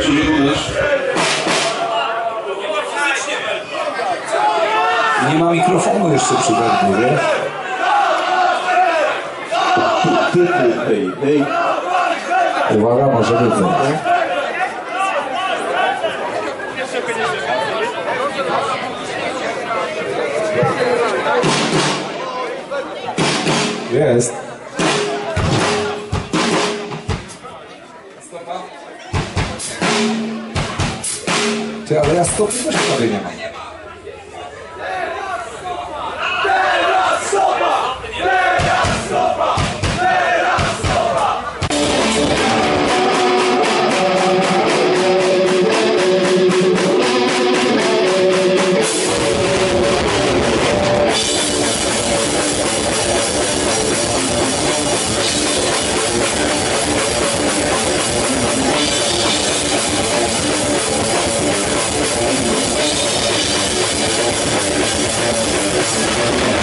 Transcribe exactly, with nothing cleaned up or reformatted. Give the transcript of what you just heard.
niektórzy również. Nie ma mikrofonu jeszcze przy Bernie, wiesz? Hej, hej. Uwaga, może być. Jest. Ty, ale ja stopy też prawie nie mam. We'll be right back.